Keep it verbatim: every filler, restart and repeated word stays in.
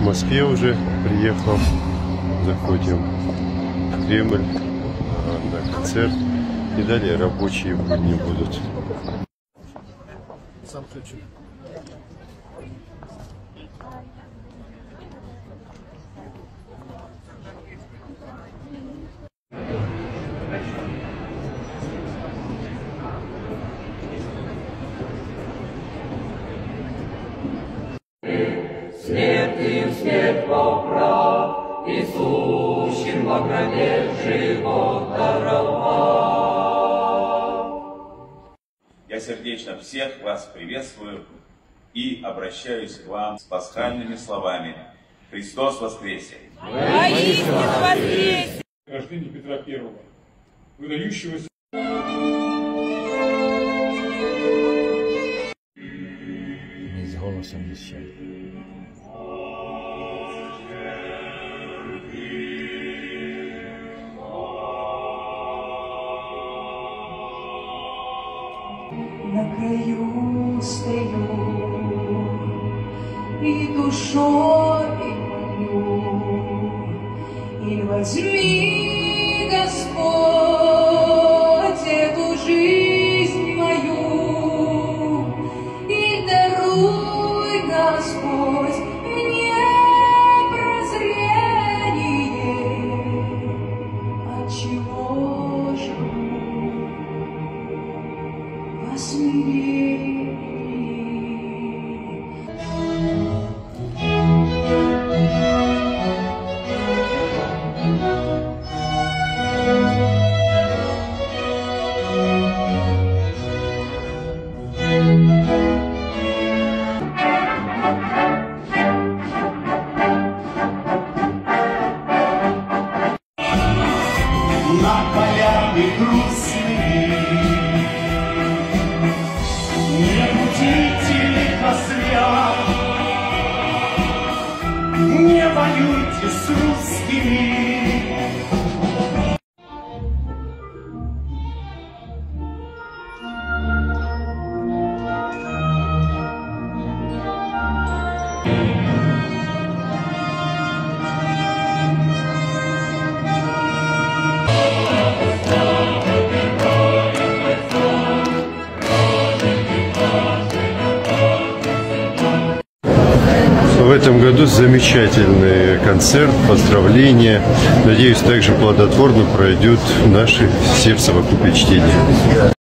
Москве уже приехал. Заходим в Кремль на концерт. И далее рабочие будни будут. Сам хочу. Смертью смерть поправ, и сущим во гробе живот даровал. Я сердечно всех вас приветствую и обращаюсь к вам с пасхальными словами. Христос воскресе! Воистину воскресе! Рождение Петра Первого, выдающегося Не с голосом вещать. На краю стою и душой молю, и возьми, Господь, эту жизнь мою, и даруй, Господь, мне прозрение, отчего живу во смирении. Над полями грустными не будите лихо зря, не воюйте с русскими. В этом году замечательный концерт, поздравления. Надеюсь, также плодотворно пройдут наши все в совокупе чтения.